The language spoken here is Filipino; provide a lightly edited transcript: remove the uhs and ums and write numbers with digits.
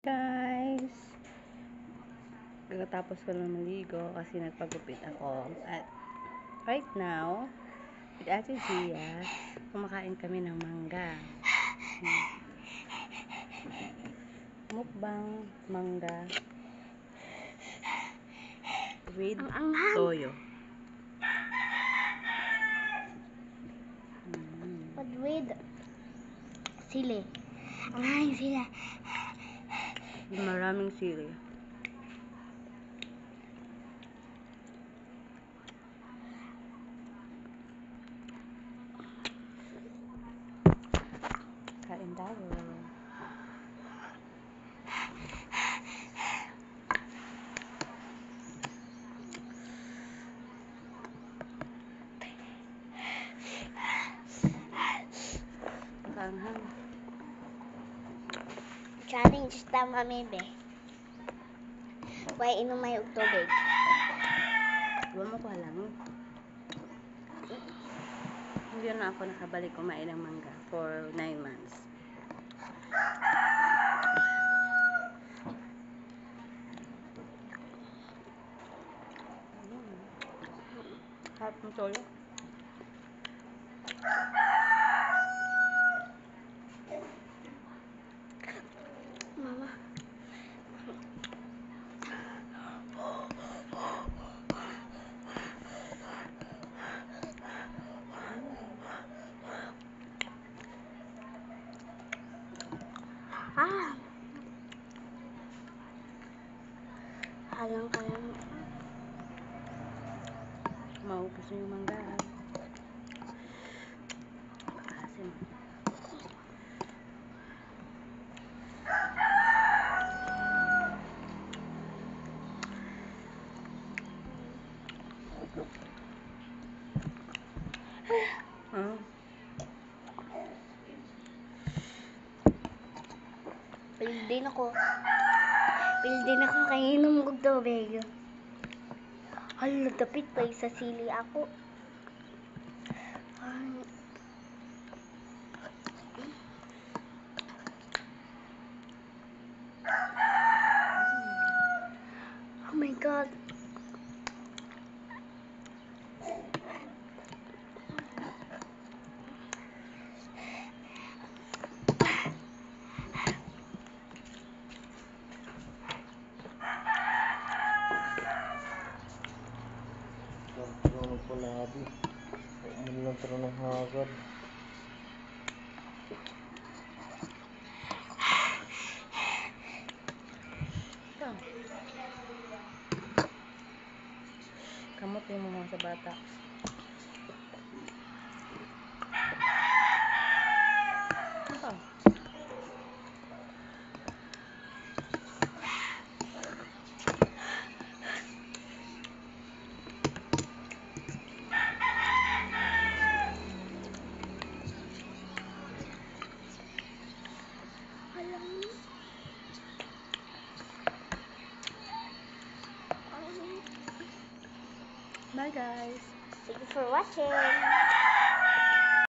Guys, pagkatapos ko lang maligo kasi nagpagupit ako at right now with Ate Gia kumakain kami ng mangga. Mukbang mangga with toyo. But with sili. Ay, sila. Maraming sili. Kain tayo. Kaanghang. Challenge tama, maybe. Why inom may og tubig? Huwag mo ko alam. Hindi na ako nakabalik kumain ng mangga for 9 months. Harap ng toyo. Mama. Ah. Alang ka lang. Maubos na yung mangga. Asim. Pildin ako. Pildin ako kay inom og tubig. Hala, dapit pa sa sili ako. Oh my God. Ano po labi? Umulang taro ng hagad. Kamot yung mga sa bata. Ito. Bye guys. Thank you for watching.